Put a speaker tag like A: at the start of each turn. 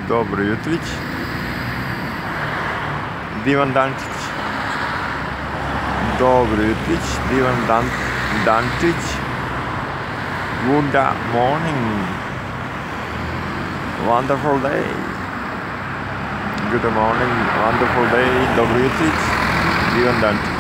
A: Dobro jutrić. Divan Dančić. Dobro jutrić. Divan Dančić. Good morning. Wonderful day. Good morning. Wonderful day. Dobro jutrić. Divan Dančić.